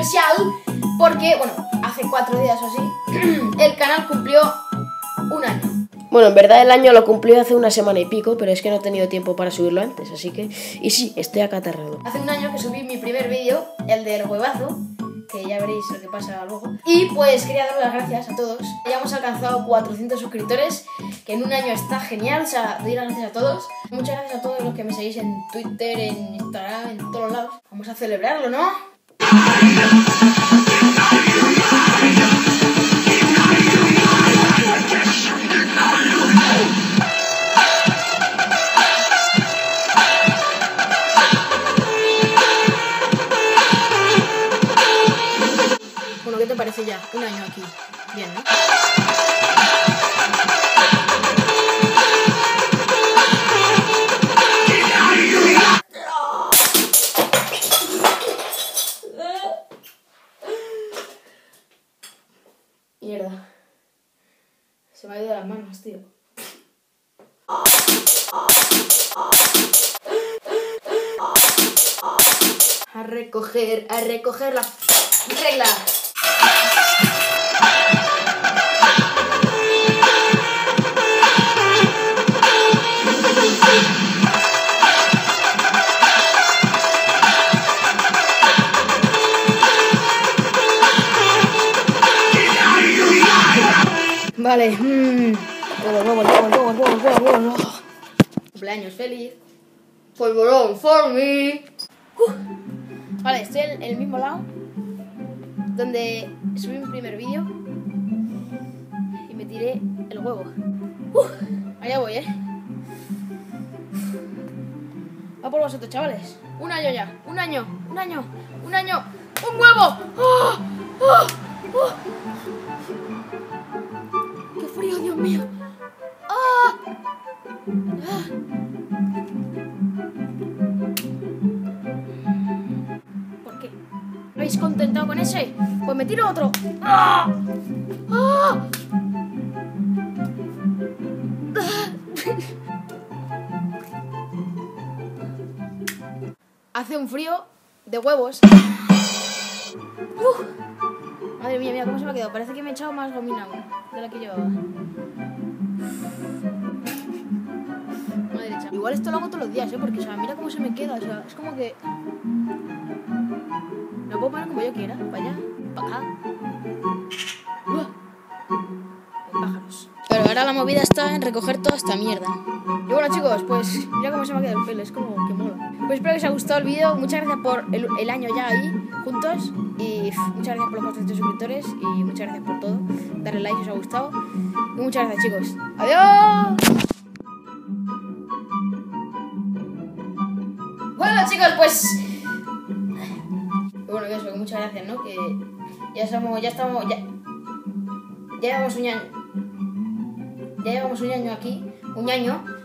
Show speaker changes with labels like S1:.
S1: especial porque, bueno, hace 4 días o así, el canal cumplió un año.
S2: Bueno, en verdad el año lo cumplí hace una semana y pico, pero es que no he tenido tiempo para subirlo antes, así que... Y sí, estoy acatarrado.
S1: Hace un año que subí mi primer vídeo, el del huevazo, que ya veréis lo que pasa luego. Y pues quería dar las gracias a todos. Ya hemos alcanzado 400 suscriptores, que en un año está genial, o sea, doy las gracias a todos. Muchas gracias a todos los que me seguís en Twitter, en Instagram, en todos lados. Vamos a celebrarlo, ¿no? Bueno, ¿qué te parece ya? Un año aquí. Bien, ¿no? Mierda. Se me ha ido de las manos, tío. A recoger la regla. Vale. Cumpleaños feliz. Polvorón for me. Vale, estoy en el mismo lado donde subí mi primer vídeo y me tiré el huevo. Allá voy, Va por vosotros, chavales. Un año ya. Un año. ¡Un huevo! ¡Oh! ¡Oh! ¡Oh! ¡Qué frío, Dios mío! ¡Ah! ¡Ah! ¿Por qué? ¿Habéis contentado con ese? Pues me tiro otro. ¡Ah! ¡Ah! Hace un frío de huevos. Madre mía, mira cómo se me ha quedado. Parece que me he echado más gomina de la que llevaba. Madre derecha. Igual esto lo hago todos los días, porque, o sea, mira cómo se me queda. O sea, es como que... Lo puedo poner como yo quiera. Para allá, para acá. Pájaros. Pero ahora la movida está en recoger toda esta mierda. Y bueno, chicos, pues mira cómo se me ha quedado el pelo. Es como que mola. Pues espero que os haya gustado el vídeo. Muchas gracias por el año ya ahí, juntos. Y muchas gracias por los 400 suscriptores. Y muchas gracias por todo. Darle like si os ha gustado. Y muchas gracias, chicos. ¡Adiós! Bueno, chicos, pues... Bueno, que eso, muchas gracias, ¿no? Que ya llevamos un año. Ya llevamos un año aquí. Un año.